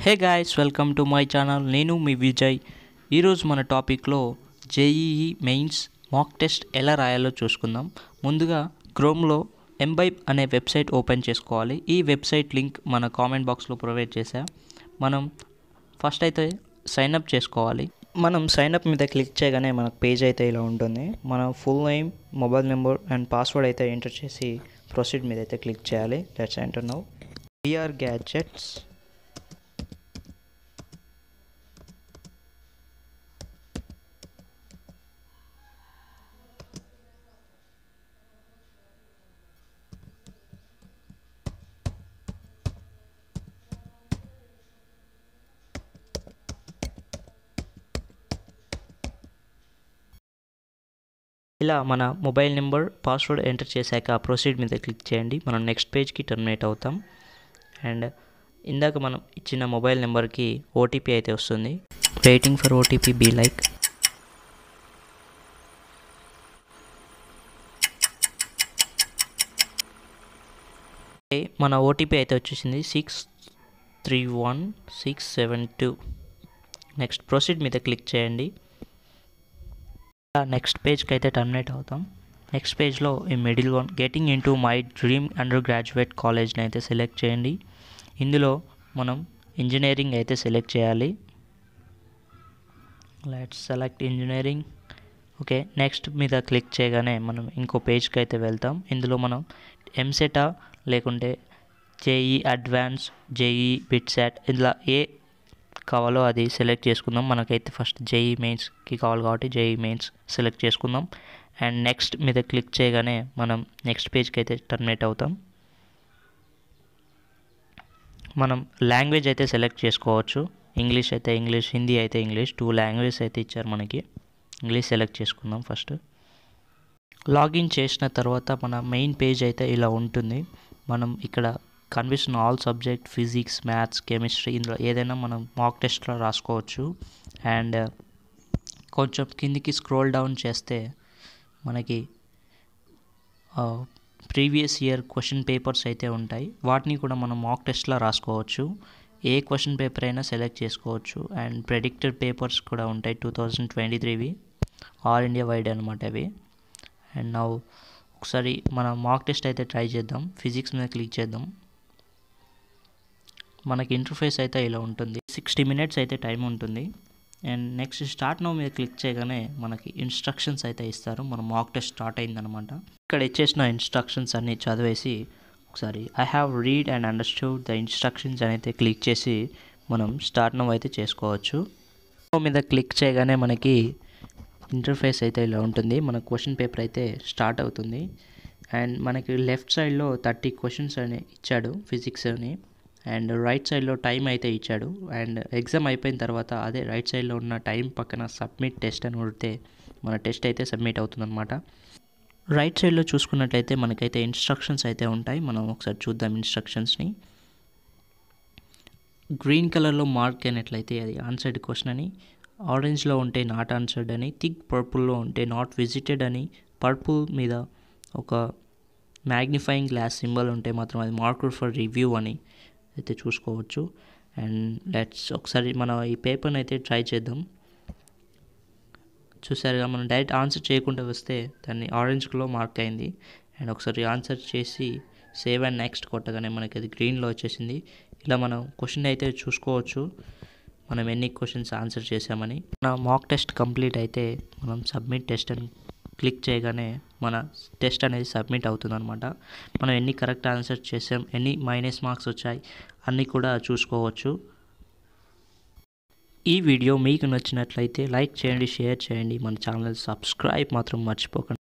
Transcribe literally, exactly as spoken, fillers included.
Hey guys, welcome to my channel. నేను మీ విజయ్. ఈరోజు మన టాపిక్లో జేఈఈ మెయిన్స్ మాక్ టెస్ట్ ఎలా రాయాలో చూసుకుందాం. ముందుగా క్రోమ్లో ఎంబైబ్ అనే వెబ్సైట్ ఓపెన్ చేసుకోవాలి. ఈ వెబ్సైట్ లింక్ మన కామెంట్ బాక్స్లో ప్రొవైడ్ చేశా. మనం ఫస్ట్ అయితే సైన్అప్ చేసుకోవాలి. మనం సైన్అప్ మీద క్లిక్ చేయగానే మనకు పేజ్ అయితే ఇలా ఉంటుంది. మన full name, mobile number and password అయితే ఎంటర్ చేసి ప్రొసీడ్ మీద అయితే క్లిక్ చేయాలి. Let's enter now. VR gadgets. ఇలా మన మొబైల్ నెంబర్, పాస్వర్డ్ ఎంటర్ చేశాక ప్రొసీడ్ మీద క్లిక్ చేయండి. మనం నెక్స్ట్ పేజ్కి టర్మినేట్ అవుతాం. అండ్ ఇందాక మనం ఇచ్చిన మొబైల్ నెంబర్కి ఓటీపీ అయితే వస్తుంది. Waiting for OTP, be like. మన ఓటీపీ అయితే వచ్చేసింది six three one six seven two. Next proceed మీద క్లిక్ చేయండి. నెక్స్ట్ పేజ్కి అయితే టర్మినేట్ అవుతాం. నెక్స్ట్ పేజ్లో ఈ middle one getting into my dream undergraduate కాలేజ్ని అయితే సెలెక్ట్ చేయండి. ఇందులో మనం ఇంజనీరింగ్ అయితే సెలెక్ట్ చేయాలి. Let's select engineering. Okay, next మీద క్లిక్ చేయగానే మనం ఇంకో పేజ్కి అయితే వెళ్తాం. ఇందులో మనం ఎంసెటా లేకుంటే జేఈ అడ్వాన్స్, జేఈ బిట్సాట్, ఇలా ఏ కావాలో అది సెలెక్ట్ చేసుకుందాం. మనకైతే ఫస్ట్ జేఈ మెయిన్స్కి కావాలి కాబట్టి జేఈ మెయిన్స్ సెలెక్ట్ చేసుకుందాం. అండ్ నెక్స్ట్ మీద క్లిక్ చేయగానే మనం నెక్స్ట్ పేజ్కి అయితే టర్మినేట్ అవుతాం. మనం లాంగ్వేజ్ అయితే సెలెక్ట్ చేసుకోవచ్చు. ఇంగ్లీష్ అయితే ఇంగ్లీష్, హిందీ అయితే ఇంగ్లీష్, టూ లాంగ్వేజెస్ అయితే ఇచ్చారు మనకి. ఇంగ్లీష్ సెలెక్ట్ చేసుకుందాం ఫస్ట్. లాగిన్ చేసిన తర్వాత మన మెయిన్ పేజ్ అయితే ఇలా ఉంటుంది. మనం ఇక్కడ కనిపిస్తున్న all subject, physics, maths, chemistry, ఇందులో ఏదైనా మనం మాక్ టెస్ట్లో రాసుకోవచ్చు. అండ్ కొంచెం కిందికి స్క్రోల్ డౌన్ చేస్తే మనకి ప్రీవియస్ ఇయర్ క్వశ్చన్ పేపర్స్ అయితే ఉంటాయి. వాటిని కూడా మనం మాక్ టెస్ట్లో రాసుకోవచ్చు. ఏ క్వశ్చన్ పేపర్ అయినా సెలెక్ట్ చేసుకోవచ్చు. అండ్ ప్రెడిక్టెడ్ పేపర్స్ కూడా ఉంటాయి, టూ థౌజండ్ ట్వంటీ త్రీవి ఆల్ ఇండియా వైడ్ అనమాట అవి. అండ్ నా ఒకసారి మన మాక్ టెస్ట్ అయితే ట్రై చేద్దాం. ఫిజిక్స్ మీద క్లిక్ చేద్దాం. మనకి ఇంటర్ఫేస్ అయితే ఇలా ఉంటుంది. సిక్స్టీ మినిట్స్ అయితే టైం ఉంటుంది. అండ్ నెక్స్ట్ స్టార్ట్ నౌ మీద క్లిక్ చేయగానే మనకి ఇన్స్ట్రక్షన్స్ అయితే ఇస్తారు. మన మాక్ టెస్ట్ స్టార్ట్ అయిందనమాట. ఇక్కడ ఇచ్చేసిన ఇన్స్ట్రక్షన్స్ అన్నీ చదివేసి ఒకసారి I have read and understood the instructions అని అయితే క్లిక్ చేసి మనం స్టార్ట్ నౌ అయితే చేసుకోవచ్చు. మీద క్లిక్ చేయగానే మనకి ఇంటర్ఫేస్ అయితే ఇలా ఉంటుంది. మన క్వశ్చన్ పేపర్ అయితే స్టార్ట్ అవుతుంది. అండ్ మనకి లెఫ్ట్ సైడ్లో థర్టీ క్వశ్చన్స్ అని ఇచ్చాడు ఫిజిక్స్ అని. అండ్ రైట్ సైడ్లో టైం అయితే ఇచ్చాడు. అండ్ ఎగ్జామ్ అయిపోయిన తర్వాత అదే రైట్ సైడ్లో ఉన్న టైం పక్కన సబ్మిట్ టెస్ట్ అని కొడితే మన టెస్ట్ అయితే సబ్మిట్ అవుతుందన్నమాట. రైట్ సైడ్లో చూసుకున్నట్లయితే మనకైతే ఇన్స్ట్రక్షన్స్ అయితే ఉంటాయి. మనం ఒకసారి చూద్దాం ఇన్స్ట్రక్షన్స్ని. గ్రీన్ కలర్లో మార్క్ అయినట్లయితే అది ఆన్సర్డ్ క్వశ్చన్ అని, ఆరెంజ్లో ఉంటే నాట్ ఆన్సర్డ్ అని, థిక్ పర్పుల్లో ఉంటే నాట్ విజిటెడ్ అని, పర్పుల్ మీద ఒక మ్యాగ్నిఫైయింగ్ గ్లాస్ సింబల్ ఉంటే మాత్రం అది మార్కర్ ఫర్ రివ్యూ అని అయితే చూసుకోవచ్చు. అండ్ లెట్స్ ఒకసారి మనం ఈ పేపర్ని అయితే ట్రై చేద్దాం. చూసారుగా, మనం డైరెక్ట్ ఆన్సర్ చేయకుండా వస్తే దాన్ని ఆరెంజ్లో మార్క్ అయింది. అండ్ ఒకసారి ఆన్సర్ చేసి సేవ్ అండ్ నెక్స్ట్ కొట్టగానే మనకి అది గ్రీన్లో వచ్చేసింది. ఇలా మనం క్వశ్చన్ అయితే చూసుకోవచ్చు మనం ఎన్ని క్వశ్చన్స్ ఆన్సర్ చేసామని. మన మాక్ టెస్ట్ కంప్లీట్ అయితే మనం సబ్మిట్ టెస్ట్ అని క్లిక్ చేయగానే మన టెస్ట్ అనేది సబ్మిట్ అవుతుంది అనమాట. మనం ఎన్ని కరెక్ట్ ఆన్సర్ చేసాం, ఎన్ని మైనస్ మార్క్స్ వచ్చాయి అన్నీ కూడా చూసుకోవచ్చు. ఈ వీడియో మీకు నచ్చినట్లయితే లైక్ చేయండి, షేర్ చేయండి. మన ఛానల్ సబ్స్క్రైబ్ మాత్రం మర్చిపోకండి.